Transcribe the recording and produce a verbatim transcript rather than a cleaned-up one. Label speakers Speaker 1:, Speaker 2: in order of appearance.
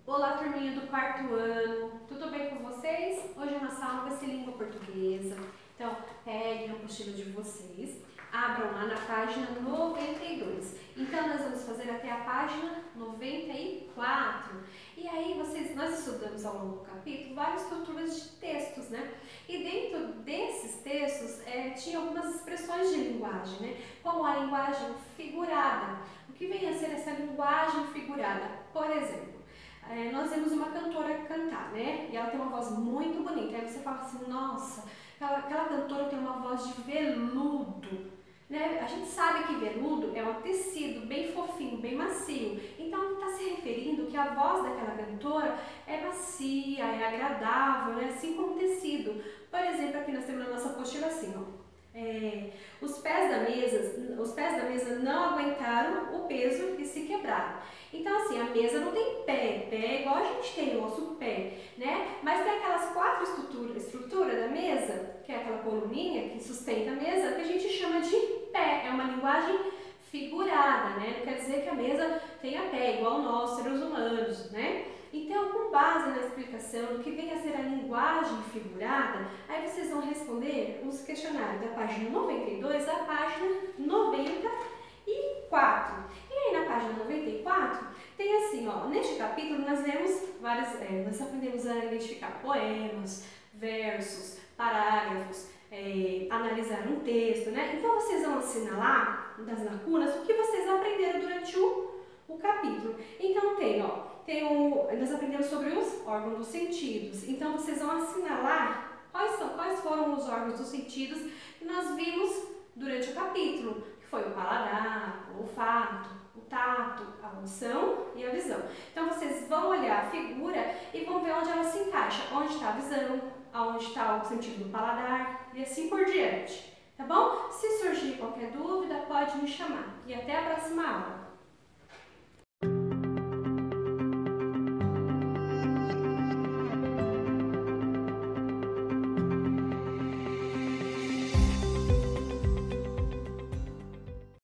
Speaker 1: Olá, turminha do quarto ano, tudo bem com vocês? Hoje a nossa aula vai ser língua portuguesa, então peguem a apostila de vocês, abram lá na página noventa e dois. Então nós vamos fazer até a página noventa e quatro. E aí vocês, nós estudamos ao longo do capítulo várias estruturas de textos, né? E dentro desses textos é, tinha algumas expressões de linguagem, né? Como a linguagem figurada. O que vem a ser essa linguagem figurada? Por exemplo, É, nós vemos uma cantora cantar, né? E ela tem uma voz muito bonita. Aí você fala assim, nossa, aquela, aquela cantora tem uma voz de veludo, né? A gente sabe que veludo é um tecido bem fofinho, bem macio. Então está se referindo que a voz daquela cantora é macia, é agradável, né? Assim como o tecido. Por exemplo, aqui nós temos na nossa apostila assim, ó. É, os pés da mesa, os pés da mesa não aguentaram o peso e se quebraram. Então assim, a mesa não tem pé, pé é igual a gente tem o nosso pé, né? Mas tem aquelas quatro estruturas estrutura da mesa, que é aquela coluninha que sustenta a mesa, que a gente chama de pé. É uma linguagem figurada, né? Não quer dizer que a mesa tenha pé, igual nós, seres humanos, né? Então, com base na explicação do que vem a ser a linguagem figurada, aí vocês vão responder os questionários da página noventa e dois à página noventa e quatro. E aí na página noventa e quatro tem assim, ó, neste capítulo nós vemos várias, é, nós aprendemos a identificar poemas, versos, parágrafos, é, analisar um texto, né? Então vocês vão assinalar das lacunas o que vocês aprenderam durante o, o capítulo. Então tem, ó, tem o, nós aprendemos sobre os órgãos dos sentidos. Então vocês vão assinalar quais são, quais foram os órgãos dos sentidos que nós vimos durante o capítulo, que foi o paladar, o olfato, o tato, a audição e a visão. Então vocês vão olhar a figura e vão ver onde ela se encaixa, onde está a visão, onde está o sentido do paladar e assim por diante. Tá bom? Se surgir qualquer dúvida, pode me chamar. E até a próxima aula.